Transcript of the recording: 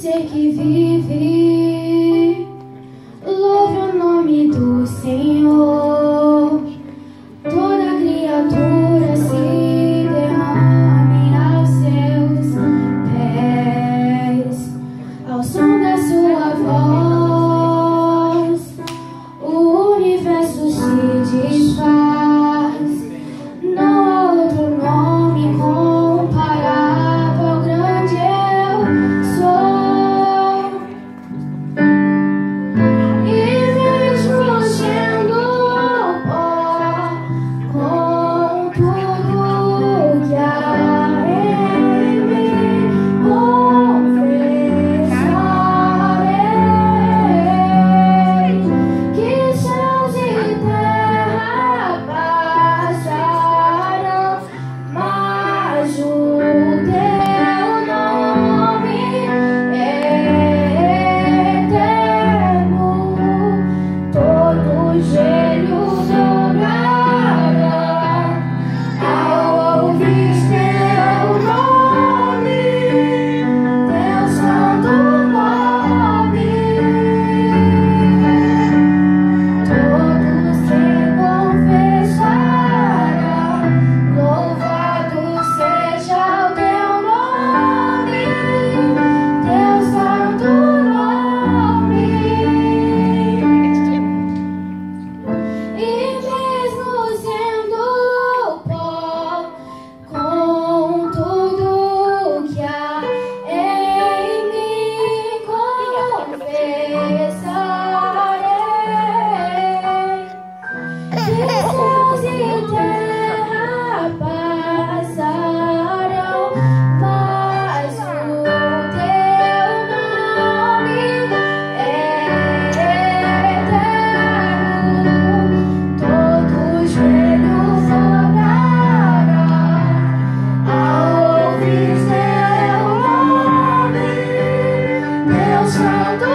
ser que vive, louve o nome do Senhor. Toda criatura se derrame aos seus pés, ao som da sua voz, o universo se desfaz. Não há outro nome comparável ao grande eu sou. E mesmo sendo pó, com tudo que há em mim, confessarei que céus e terra passarão, mas o teu nome é eterno. Todo joelho dobrará ao ouvir teu nome, teu santo nome. Todos se confessarão, louvado seja o teu nome, teu santo nome. E mesmo sendo pó, com tudo que há em mim, confessarei que céus e terra passarão, mas o teu nome é eterno. Todo joelho dobrará ao ouvir teu nome, teu santo